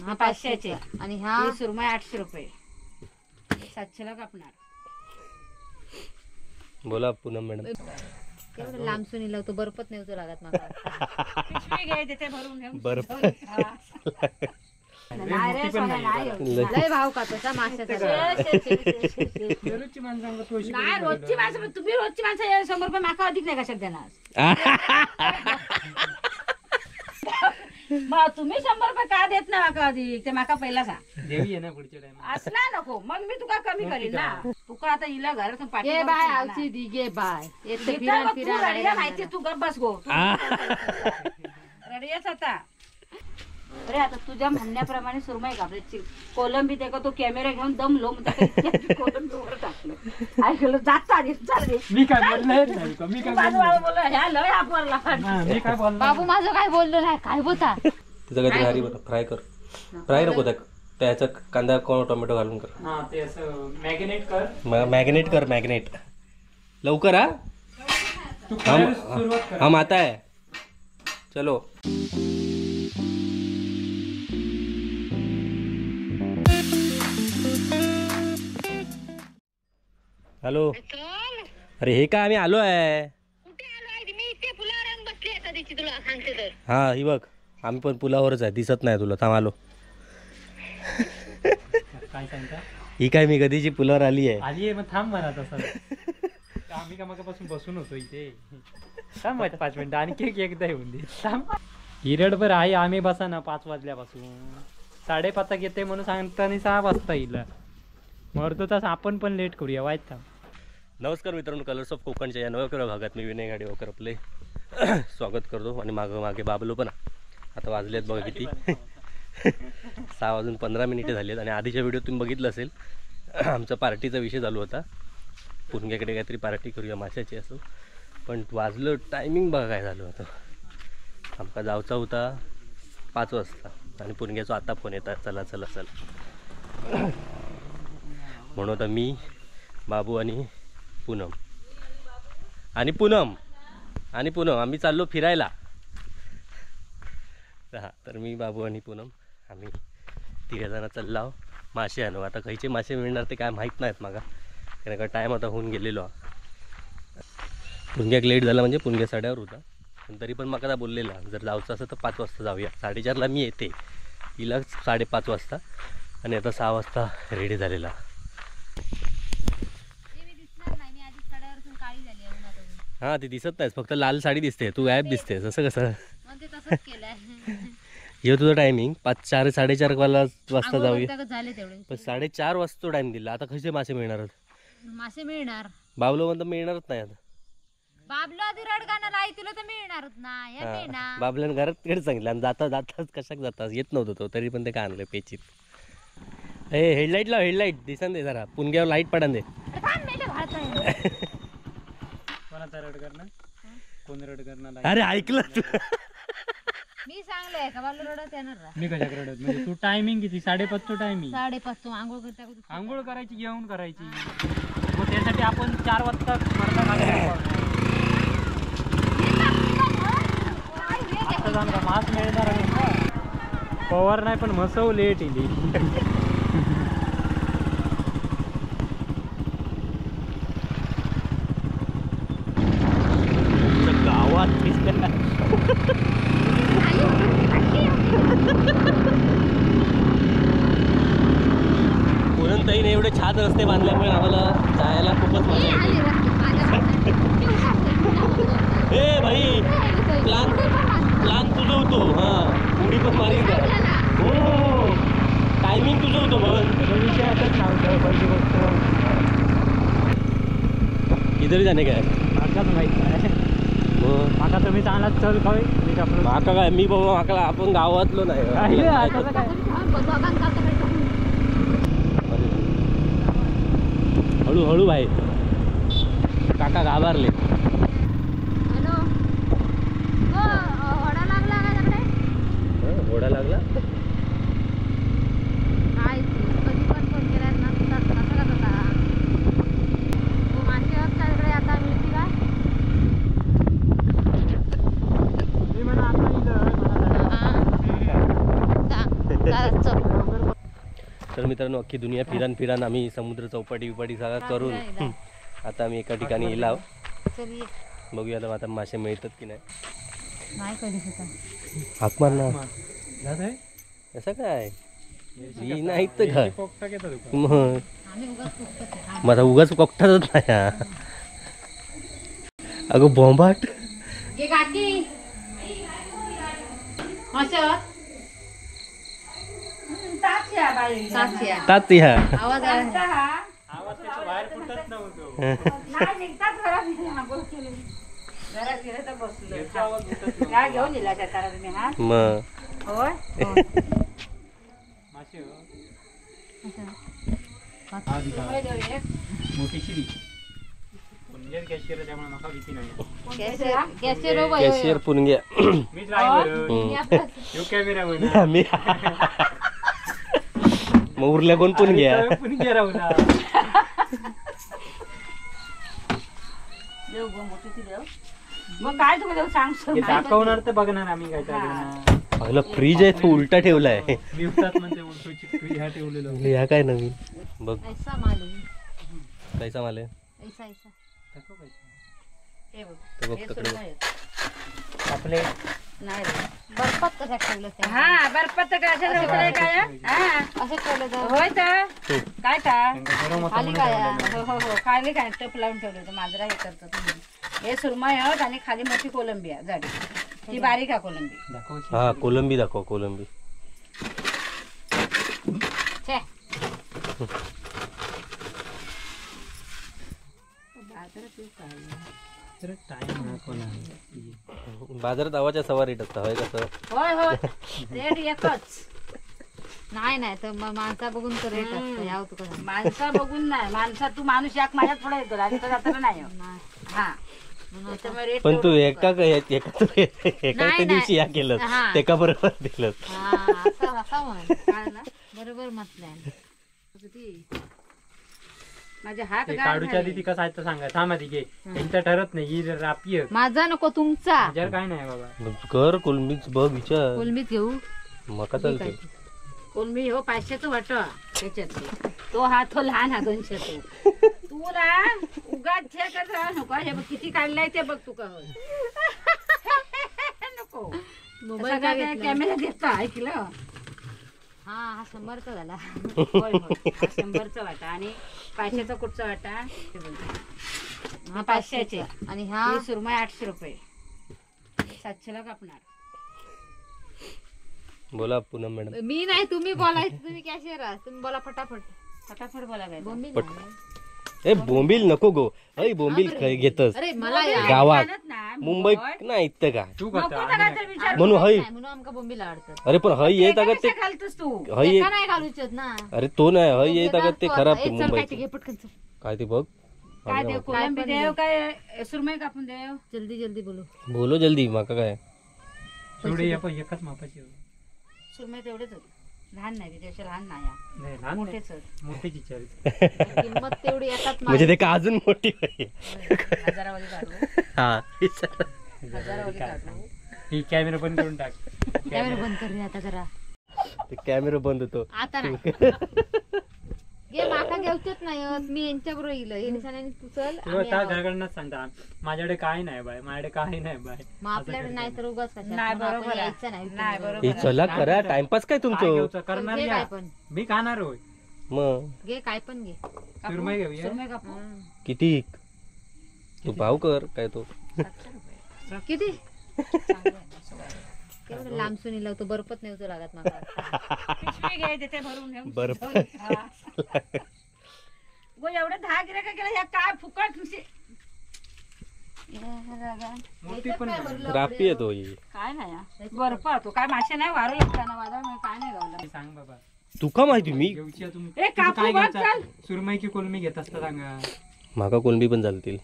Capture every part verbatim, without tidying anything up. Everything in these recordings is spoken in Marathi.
हा पाचशेचे आणि हा सुरमई आठशे रुपये सातशेला कापणार. बोला पूनम मॅडम. एवढं लांब सुनी लावतो बर्फच नाही होतो लागत मला. पिशवी घे तिथे भरून बर्फ लय भाव का तसा माशाचा. रोजची माणसं तुम्ही रोजची माणसं शंभर रुपये माका अधिक नाही कशात देणार. मग तुम्ही शंभर रुपये का देत ना माका अधिक ते माका पहिला सांग. देवी ना पुढच्या टाइम असला नको मग मी तुका कमी करीन ना. तुका आता हिला घरातून पाठी ये बाय आवची दिगे बाय येते फिरान फिरान माहिती तू गप बस गो रडियाच आता. अरे आता तुझ्या म्हणण्याप्रमाणे सुरमई कापल्याची कोलंबी ते का तो कॅमेरा घेऊन दमलो मग कोलंबी वर टाकलं ऐकलं जात आधी चाल रे. मी काय बोललो मी काय बोललो ह्या लय आपरला मी काय बोललो. बाबू माझं काय बोललो नाही काय बोलता. तिचं काहीतरी हरी बरं फ्राय कर. फ्राय नको त्या त्याचा कांदा कोण टोमॅटो घालून कर. हा ते असं मॅग्नेट कर. मॅग्नेट कर मॅग्नेट लवकर. हा हम हम आता है चलो. हॅलो. अरे हे काय आम्ही आलो आहे. हा ही बघ आम्ही पण पुलावरच आहे दिसत नाही तुला. थांब आलो. काय सांगता ही काय मी कधीची पुलावर आली आहे. आली आहे मग थांब म्हणा तसं. आम्ही का मगापासून बसून होतो इथे. थांब माहिती पाच मिनिटं आणि केक एकदा येऊन दे. थांब हिरडभर आहे आम्ही बसा ना पाच वाजल्यापासून. साडेपाच येते म्हणून सांगताना सहा वाजता येईल. मरतो तसं आपण पण लेट करूया वाईट. थांब. नमस्कार मित्रांनो, कलर्स ऑफ कोकणच्या या नव्या भागात मी विनय गाडीवकर आपले स्वागत करतो. आणि मागं मागे बाबलो पण. आता वाजलेत बघा किती सहा वाजून पंधरा मिनिटे झाली आहेत. आणि आधीच्या व्हिडिओ तुम्ही बघितलं असेल आमचा पार्टीचा विषय चालू होता. पुणग्याकडे काहीतरी पार्टी करूया माशाची असं. पण वाजलं टायमिंग बघा काय झालं होतं. आमका जाऊचा होता पाच वाजता आणि पुणग्याचा आता फोन येतात चला चला चला. म्हणून आता मी बाबू आणि पूनम आणि पूनम आणि पूनम आम्ही चाललो फिरायला. हा तर मी बाबू आणि पूनम आम्ही तिघजणं चाललो मासे आणू. आता खयचे मासे मिळणार ते काय माहीत नाहीत मागा कारण का टाईम आता होऊन गेलेलो. पुणग्याक लेट झाला म्हणजे पुणग्या साड्यावर होता. पण तरी पण मग आता बोललेला जर जायचं असं तर पाच वाजता जाऊया. साडेचारला मी येते हिला साडेपाच वाजता आणि आता सहा वाजता रेडी झालेला. हा ती दिसत नाहीस फक्त लाल साडी दिसते तू गायब दिसतेस. असं कसं हे तुझं टायमिंग पाच चार साडेचार वाला वाजता जाऊया. पण साडेचार वाजता टाइम दिला. आता कसे मासे मिळणार मासे मिळणार. बाबलो म्हणतो मिळणारच नाही आता. बाबलो आधी रडगाणं लाई तुला तर मिळणारच नाही. बाबल्यानं घरात कडे सांगितलं आणि जाता जाताच कशाक जाताच येत नव्हतं तो तरी पण ते काय आणलं पेचीत. हे हेडलाईट लाव हेडलाईट दिसन दे जरा पुणग्यावर लाईट पडन दे. कोणाचा रड करणार कोण रड करणार. अरे ऐकलं मी सांगलंय का बाबलो रडत येणार. मी कशा रडत म्हणजे तू टायमिंग किती साडेपाच चा टायमिंग. साडेपाच तू आंघोळ करता आंघोळ करायची जेवण करायची. मग त्यासाठी आपण चार वाजता मास मिळणार आहे. पवार नाही पण मसव लेट येईल. गावात पुरणताईने एवढे छान रस्ते बांधल्यामुळे आम्हाला जायला खूपच मजा येते. ए भाई प्लान प्लान तुझं होतो. हां उडी पण मारी हो टायमिंग तुझं होतं मग इधर जाणे काय माहित नाही. माका तुम्ही चांगला चल काय माका काय मी बाबा माका आपण गावातलो नाही. हळूहळू भाई काका घाबरले. घोडा लागला तर मित्रांनो अख्खी दुनिया फिरान फिरान आम्ही समुद्र चौपाटी बिपाटी सगळा करून हम्म, आता आम्ही एका ठिकाणी येलाव. बघूया आता आता मासे मिळतात की नाही. हाक मार ना. असं काय ही नाही तर काय मग माझा उगाच कोकठाच नाही हा. अगं बॉम्बाट तात ह्या आवाज बाहेर फुटत नव्हतो. घेऊन दिला तुम्ही हा मग होय मासे मोठी शिडी कॅशियर त्यामुळे मला भीती नाही. कॅशियर पुणग्या मी ड्रायव्हर कॅमेरा मी मग उरल्या कोण पुणग्या पुणग्या राहूला देव गो मोठी ती देव. मग काय तुला देव सांग दाखवणार तर बघणार आम्ही काय काय. पहिला फ्रीज आहे तो उलटा ठेवलाय. मी उलटात म्हणते उलटो ह्या ठेवलेलं. ह्या काय नवीन बघ ऐसा माल है कैसा माल आहे. ऐसा ऐसा हे बघ तो बघ हे तकडे सुरमई आहेत. आपले नाही रे बर्फात कसं ठेवलं ते हा बर्फात तर काय असं ठेवलंय काय हा असं ठेवलं तर होय तर काय का खाली काय हो हो हो खाली काय टप लावून ठेवलं होतं मांजरा हे करतो तुम्ही. हे सुरमई आहेत आणि खाली मोठी कोलंबी आहे जाडी ती बारीक आहे कोलंबी. हा कोलंबी दाखव कोलंबी. छे बाजारात आवाच्या सवा रेट असता होय कसं. होय होय रेट एकच नाही नाही तर मग माणसा बघून तर रेट असतं याव तुका सांग. माणसा बघून नाही माणसा तू माणूस एक माझ्यात पुढे येतो आणि तो जाताना नाही हो. हा त्याच्यामुळे रेट पण तू एका एका तू एका त्या दिवशी या केलं हा. एका बरोबर दिलं. हा असं असं म्हण काय ना बरोबर म्हटलंय. किती माझे हात ते गार काढूच्या आधी झाले. ती कसं आहे तर सांगा थांबा ती घे त्यांचं ठरत नाही ही रापी आहे. माझा नको तुमचा माझ्यावर काय नाही बाबा. कर कोलंबीच बघ विचार कोलमीत घेऊ मका चालते. कोलंबी हो पाचशेच वाट त्याच्यात तो हा तो लहान हा दोनशे तो तू ना उगाच हे करत राहू नको. हे बघ किती काढलाय ते बघ तू का होय. नको मोबाईल काय घेतला? कॅमेरा देता ऐकलं. हा हा शंभरचा झाला. होय होय हा शंभरचा वाटा आणि पाचशेचा कुठचा वाटा हे बघ. हा पाचशेचे आणि हा ही सुरमई आठशे रुपये सातशेला कापणार. बोला पूनम मॅडम. मी नाही तुम्ही बोलायचं तुम्ही कॅशियर आहात तुम्ही बोला फटाफट. फटाफट बोला काय बोंबील पट- नाही. ए बोंबील नको गो. अय बोंबील खाय घेतस अरे मला या गावात ना मुंबई नाही इथं का तू नको करता ना काय तर विचार म्हणून हय. नाही, म्हणून आमका बोंबील आवडतात. अरे पण हय येत अगं ते कशा घालतोस तू हय येत. एका नाही घालू इच्छित ना. अरे तो नाही हय येत अगं ते खराब ते ए, चल काय ते मुंबईचं घे पटकन चल. काय ते बघ. काय देव कोलंबी देव काय सुरमई कापून देव. जल्दी जल्दी बोलू. बोलो जल्दी माका काय. तेवढे एक- एकच मापाची आहे. सुरमई तेवढेच होते. लहान नाही त्याच्या लहान नाही हा. नाही लहान नाही. मोठेच आहेत. मोठीच विचार. किंमत तेवढी येतात म्हणजे ते का अजून मोठी होईल. हजारावाली काढू हा हजारावाली काढू. ही कॅमेरा बंद करून टाक. कॅमेरा बंद कर रे आता जरा. ते कॅमेरा बंद होतो. आता नाही गे माका घेऊचेच नाही होत. मी यांच्या बरोबर येईल हे निशाण्याने तू चल तेव्हा आम्ही त्या आहोत. घराकडनंच सांगता माझ्याकडे काय नाही बाय माझ्याकडे काय नाही बाय. मग आपल्याकडे नाही तर उगाच कशाला. नाही, मग आपण बरोबर आहे. यायचं नाही नाही, इकडे. बरोबर. हे चला करा टाइमपास काय काय तुमचं घेऊचं? करणार घे या. काय पण मी खाणार होय. मग घे काय पण घे. सुरमई घेऊया. सुरमई कापू किती तू भाव कर काय तो. सातशे रुपये किती चांगलं आहे, सगळं. तेवढं लांब सुनी लावतो बर्फत नाही उचल लागत मला. पिशवी घे देते भरून घेऊन. बर्फ. हा. गो एवढं दहा गिऱ्हाईक केलं ह्या काय फुकट नुसते. मोठी पण नाही. रापी येतो ही. काय नाही हा. बर्फ तो काय मासे नाही वारू लागताना वादळ काय नाही गावला. सांग बाबा तुका माहिती मी घेऊची आहे तुम्ही. ए, तुम्ही कापू काय बघ, घेता? चल. सुरमई की कोलमी घेत असता सांगा. माका कोलंबी पण चालतील.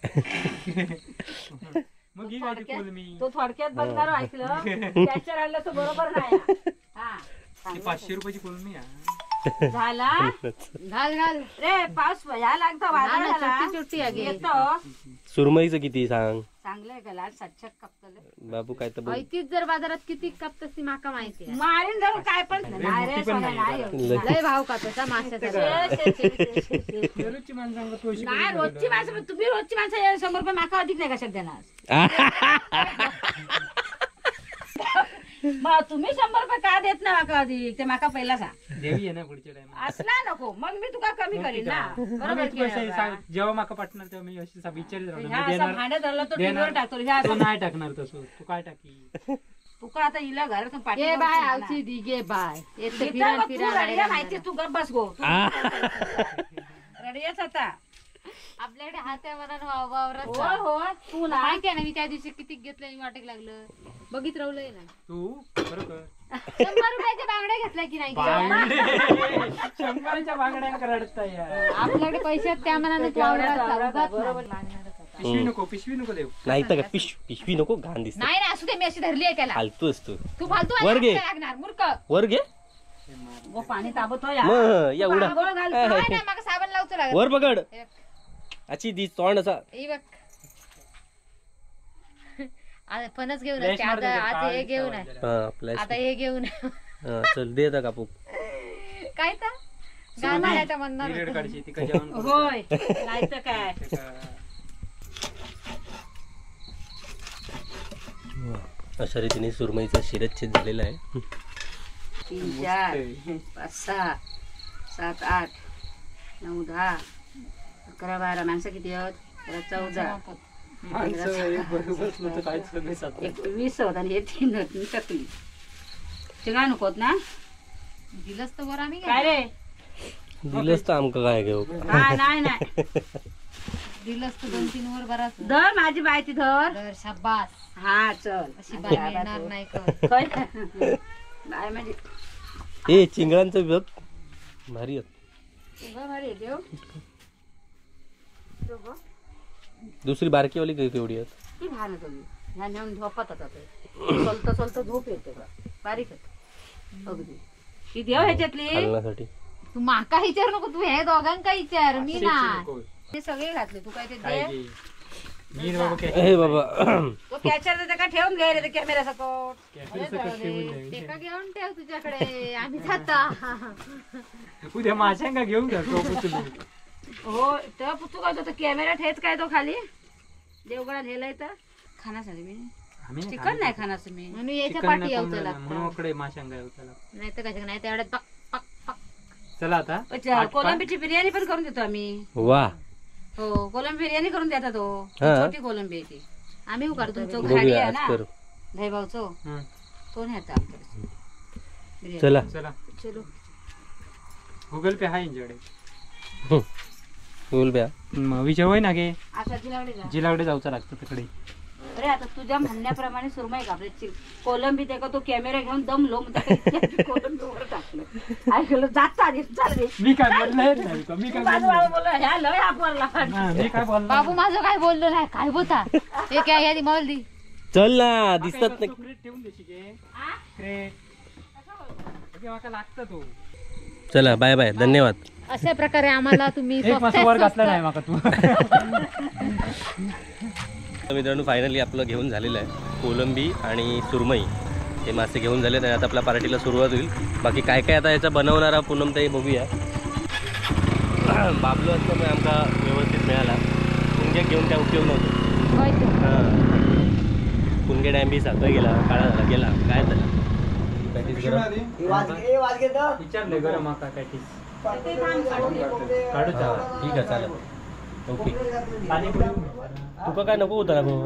मग ही गाडी कोलमी. तो थोडक्यात बघणार ऐकलं त्याच्या राहिलं तो बरोबर नाही हा. हा ती पाचशे रुपयाची कोलमी आहे. झाला घाल घाल रे पाऊस या लागतो वादळ झाला. छोटी छोटी आगे येतो सुरमईचं किती सांग चांगलंय का लाल सातशे कपतले बाबू काय तर बोल. ऐतीच जर बाजारात किती कापतस ती माका माहिती आहे. मारीन धरून काय पण नाही रे सोन्या नाही होत. लय भाव कापायचा माशाचा शे, शे, शे, शे, शे, शे. दररोजची माणसांना पैसे नाही रोजची माणसं पण तुम्ही रोजची माणसं शंभर रुपये माका अधिक नाही कशात देणार मग तुम्ही शंभर रुपये का देत ना माका अधिक ते माका पहिला सांग देवी आहे ना पुढच्या टाइम असला नको मग मी तुका कमी करीन ना बरोबर की नाही बा? जेव्हा माका पाठणार तेव्हा मी अशी विचारित ह्या राहणार असं देणार भांडे धरलं तो देणार. टीव्हीवर टाकतो ह्या तो असं नाही टाकणार तसं तू काय टाकी तुका आता हिला घरातून गे पाठी बाय आवची दी गे बाय येते फिरान फिरान माहिती तू गप बस गो रडियाच आता आपल्याकडे हात्या मनानं वाव- वावरात हो जा. हो तू ना माहिती आहे ना मी त्या दिवशी किती घेतलं आणि वाटेक लागलं बघित राहलंय ना तू बरोबर शंभर रुपयाच्या बांगड्या घेतल्या की नाही शंभराच्या बांगड्या रडता यार आपल्याकडे पैसे आहेत त्या मनानं तू वावरात जा. उगाच बरोबर नाही. पिशवी नको पिशवी नको देऊ नाही तर का पिश पिशवी नको घाण दिसत नाही ना असू दे मी अशी धरली आहे त्याला फालतू असतो तू फालतू वर घे. लागणार मूर्ख वर घे वो पाणी ताबतो या मग एवढा आंघोळ घाल. नाही नाही मग साबण लावतो लागत वर पकड हे बघ. अची दी तोंड असा हे बघ आता फणस घेऊन फ्लॅश आता मारते ते, आज काळी हे घेऊन सवय जरा. हा प्लॅस आता हे घेऊन हा चल दे आता कापू काय तर गाण्याच्या म्हणणार पिरियड काढशी ती का जेवण करू. होय नाही तर काय ते का- अशा रीतीने सुरमईचा शिरच्छेद झालेला आहे तीन चार पाच सहा सात आठ नऊ दहा अकरा बारा माणसं किती आहेत तर चौदा माणसं एक बरोबर नव्हतं, काहीच कमी सात. एक वीस होत आणि हे तीन होत मी टकली चिंगा नकोत ना दिलंच तर वर आम्ही काय रे दिलंच तर आमका काय घेऊ हा नाही नाही दिलंच तर दोन तीन वर बराच धर माझी बायची धर तर शाबास हा चल अशी बाई मिळणार नाही का होय. बाय म्हणजे ए चिंगळांचं बघ भारी आहेत. उभा भारी आहे देव तो बघ. दुसरी बारकीवाली काही केवढी आहेत ती लहान होतो मी ह्या नेऊन झोपत होता ते चलत चलत झोप येते बा बारीक होत अगदी ती देव ह्याच्यातली खालण्यासाठी तू माका विचार नको तू हे दोघांका विचार मी शेती ना नको. ते सगळे घातले तू काय ते काय दे घे. मीर बाबा काय ए बाबा तो कॅचर का ठेवून घे रे ते कॅमेरा सपोर्ट कॅफेचं कसं ठेवून द्यावी. ते का घेऊन ठेव तुझ्याकडे आम्ही जाता उद्या माशांका घेऊन जा टोपू तुम्ही. हो तेव्हा पुतू काय होतं कॅमेरा ठेच काय तो खाली देवगडात हेलाय तर खानासाठी मी आम्ही नाही चिकन नाही खानाचं मी म्हणून याच्या चिकन पाठी नको यावं म्हणून लागतं म्हणून इकडे माशांका येऊ नाही तर काय नाही तेवढ्यात पक पक पक चला आता अच्छा, कोलंबीची बिर्याणी पण करून देतो आम्ही वा हो कोलंबी बिर्याणी करून देता तो हा. छोटी कोलंबी आहे ती आम्ही उकारतो तुमचं बघूया खाडी आहे आज ना कर दहीभाऊचो हं. तो नाही आता आमच्याकडे बिर्याणी. चला चला चलो गुगल पे आहे यांच्याकडे बोल ब्या विचार होय ना गे आता जिलाकडे जा जिलाकडे जाऊचं लागतं तिकडे अरे आता तुझ्या म्हणण्याप्रमाणे सुरमई कापले चिल कोलंबी ते का तो कॅमेरा घेऊन दमलो मग त्या कोलंबी वर टाकलं ऐकलं जात आधी चाल रे मी काय बोललोय नाही का? मी काय माझं बोललोय? बाबा बोलला ह्या लय आपला हा, मी काय बोललो बाबू माझं काय बोललो नाही काय बोलता हे काय यादी मॉल दी चल ना दिसतात नाही क्रेट ठेवून देशी गे क्रेट ओके, माका लागतं तो चला बाय बाय धन्यवाद अशा प्रकारे आम्हाला तुम्ही एक स्वस्तात मासा वर घातला स्वस्त- नाही माका तू तर मित्रांनो फायनली आपलं घेऊन झालेलं आहे कोलंबी आणि सुरमई हे मासे घेऊन झाले आणि आता आपल्या पार्टीला सुरुवात होईल बाकी काय काय आता याचा बनवणारा पूनम ताई बघूया बाबलो असल्यामुळे आमका व्यवस्थित मिळाला कुंगे घेऊन काय उपयोग नव्हतो होय तो. हां कुंगे डॅम बी साखर गेला काळा झाला गेला काय झाला पॅटीस गरम विचारले गरम माका काय ती काढू चावा. ठीक आहे चालेल ओके पाणीपुरी तुका काय नको होता ना भाऊ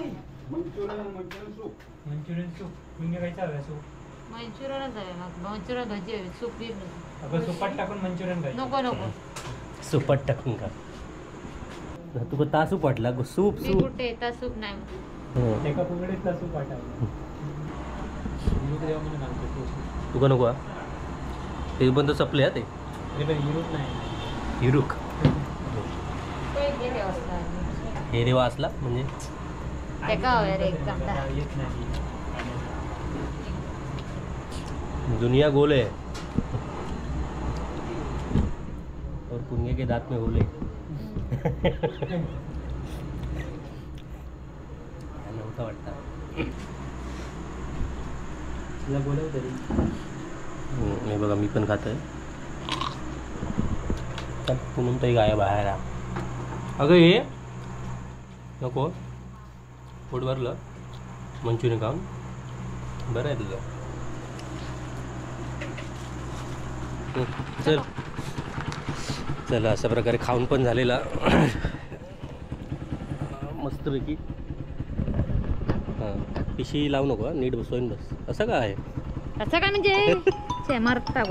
मंचुरियन सूप कुंगे काय चालू सूप मंचुरियनच हवे मग मंचुरियन भजी हवी सूप बी नको. अगं सुपात टाकून मंचुरियन खायचं नको नको सुपट टाकून का तुका तासू पटला गो सूप मी सूप कुठे येता सूप नाही हं. एका पुगडीतला सूप वाटावं म्हणून आणतो तो. तुका नको हा? ते बंद सपले हा ते हे बघ, युरोप नाही हिरुक ते गेले अवस्था हे रेवा असला म्हणजे ते का हवे रे एकदम येत नाही दुनिया गोल आहे पुण्य के दात में बोले नव्हता वाटतं तुला बोलव तरी हे बघा मी पण खात आहे म्हणून तरी गाय बाहेर आ. अगं हे नको पोट भरलं मंचुरियन खाऊन बरं आहे तुझं. चल चला अशा प्रकारे खाऊन पण झालेला मस्तपैकी. हां पिशी लावू नको हा, नीट बसवून बस. असं काय आहे असं काय म्हणजे मरता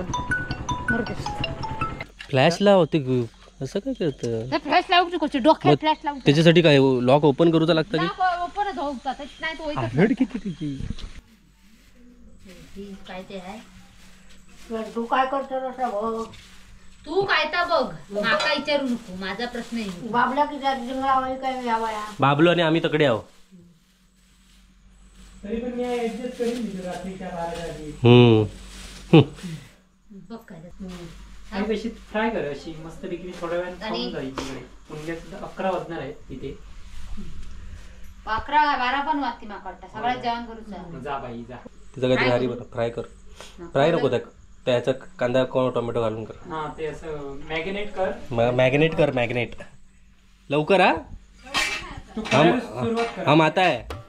फ्लॅश लावते असं काय करतं फ्लॅश लावू कशी डोक्यात फ्लॅश लावू त्याच्यासाठी काय लॉक ओपन करूचा लागतं की ओपनच होतात नाही तो होईतच आरड किती तिची नाही. काय ते आहे तू काय करतो रसा भाऊ तू काय ता बघ माका विचारू नको माझा प्रश्न आहे. बाबला की जिंगळा काय यावया बाबलो आणि आम्ही तकडे आहो. तरी पण मी ऍडजस्ट करीन मी रात्रीच्या बारा आधी. हम्म बघ काय आणि कशी फ्राय कर अशी मस्त पैकी थोड्या वेळाने आणि- खाऊन जायची इकडे पुण्यात सुद्धा अकरा वाजणार आहेत तिथे. अकरा बारा पण वाजते माका वाटतं सगळ्यात जेवण करूचा. जा बाई जा. तिचं काहीतरी भारी बरं फ्राय कर. फ्राय नको त्या त्याचा कांदा कोण टोमॅटो घालून कर. हा ते असं मॅगिनेट कर. मॅग्नेट कर मॅग्नेट लवकर हा तू हम करायला सुरुवात कर. हम आता है